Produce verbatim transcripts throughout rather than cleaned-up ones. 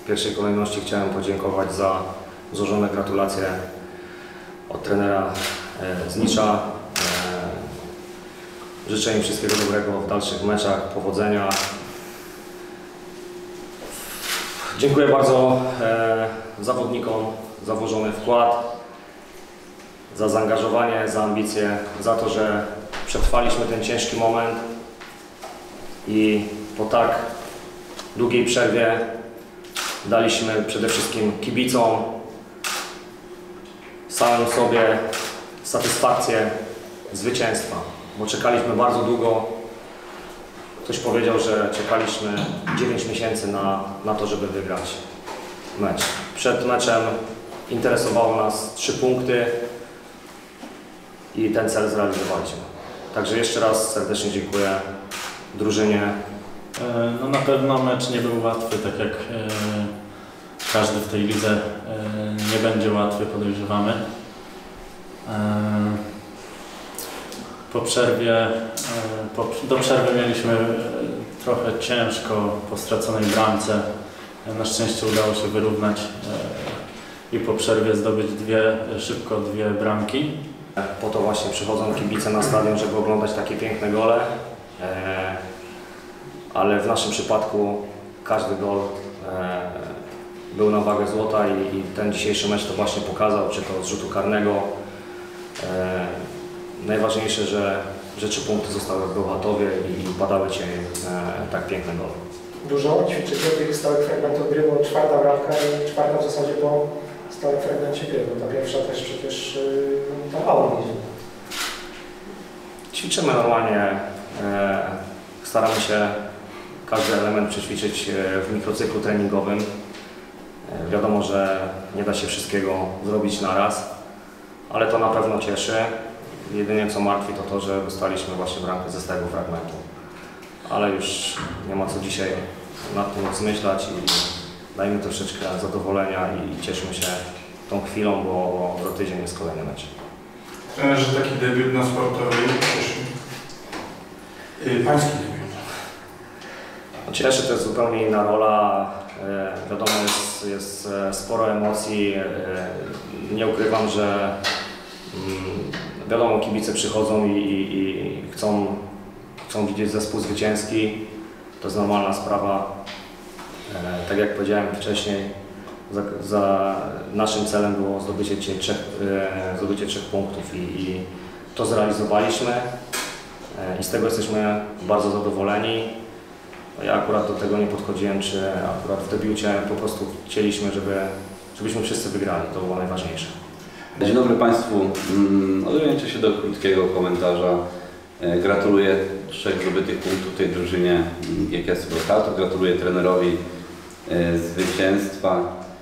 W pierwszej kolejności chciałem podziękować za złożone gratulacje od trenera Znicza. Życzę im wszystkiego dobrego w dalszych meczach, powodzenia. Dziękuję bardzo zawodnikom za włożony wkład, za zaangażowanie, za ambicje, za to, że przetrwaliśmy ten ciężki moment i po tak długiej przerwie daliśmy przede wszystkim kibicom, samym sobie satysfakcję zwycięstwa, bo czekaliśmy bardzo długo. Ktoś powiedział, że czekaliśmy dziewięć miesięcy na, na to, żeby wygrać mecz. Przed meczem interesowało nas trzy punkty i ten cel zrealizowaliśmy. Także jeszcze raz serdecznie dziękuję drużynie. No na pewno mecz nie był łatwy, tak jak każdy w tej lidze nie będzie łatwy, podejrzewamy. Po przerwie, po, do przerwy mieliśmy trochę ciężko po straconej bramce. Na szczęście udało się wyrównać i po przerwie zdobyć dwie, szybko dwie bramki. Po to właśnie przychodzą kibice na stadion, żeby oglądać takie piękne gole. Ale w naszym przypadku każdy gol był na wagę złota i, i ten dzisiejszy mecz to właśnie pokazał, czy to z rzutu karnego. Najważniejsze, że, że trzy punkty zostały w Bełchatowie i padały dzisiaj tak piękne gole. Dużo ćwiczycie tych stałych fragmentów gry, bo czwarta bramka i czwarta w zasadzie po stałym fragmencie gry, bo ta pierwsza też przecież ta aura idzie. Ćwiczymy normalnie, staramy się każdy element przećwiczyć w mikrocyklu treningowym. Wiadomo, że nie da się wszystkiego zrobić naraz, ale to na pewno cieszy. Jedynie co martwi to to, że dostaliśmy właśnie bramkę ze stałego fragmentu. Ale już nie ma co dzisiaj nad tym zmyślać i dajmy troszeczkę zadowolenia i cieszmy się tą chwilą, bo za tydzień jest kolejny mecz. Trenerze, taki debiut na sportowej cieszy? Yy, pański debiut. Cieszy, to jest zupełnie inna rola. Wiadomo, jest, jest sporo emocji. Nie ukrywam, że wiadomo, kibice przychodzą i, i, i chcą, chcą widzieć zespół zwycięski. To jest normalna sprawa. Tak jak powiedziałem wcześniej, za, za naszym celem było zdobycie trzech, zdobycie trzech punktów i, i to zrealizowaliśmy i z tego jesteśmy bardzo zadowoleni. Ja akurat do tego nie podchodziłem, czy akurat w debiucie po prostu chcieliśmy, żeby, żebyśmy wszyscy wygrali. To było najważniejsze. Dzień dobry Państwu. Odwołując się do krótkiego komentarza. Gratuluję trzech zdobytych punktów tej drużynie G K S Bełchatów. Gratuluję trenerowi zwycięstwa.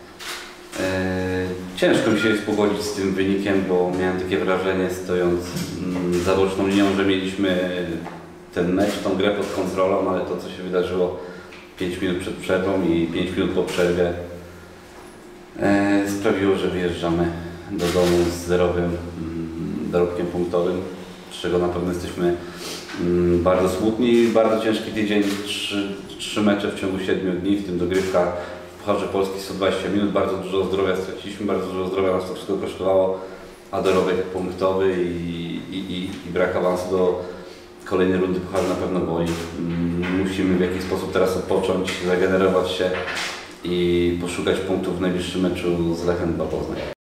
Ciężko mi się jest pogodzić z tym wynikiem, bo miałem takie wrażenie, stojąc za boczną linią, że mieliśmy ten mecz, tą grę pod kontrolą, ale to, co się wydarzyło pięć minut przed przerwą i pięć minut po przerwie e, sprawiło, że wyjeżdżamy do domu z zerowym mm, dorobkiem punktowym, z czego na pewno jesteśmy mm, bardzo smutni. Bardzo ciężki tydzień, trzy, trzy mecze w ciągu siedmiu dni, w tym dogrywka w Pucharze Polski sto dwadzieścia minut. Bardzo dużo zdrowia straciliśmy, bardzo dużo zdrowia nas to wszystko kosztowało, a dorobek punktowy i, i, i, i brak awansu do kolejnej rundy pucharu na pewno boli. Musimy w jakiś sposób teraz odpocząć, zagenerować się i poszukać punktów w najbliższym meczu z Lechem Poznań.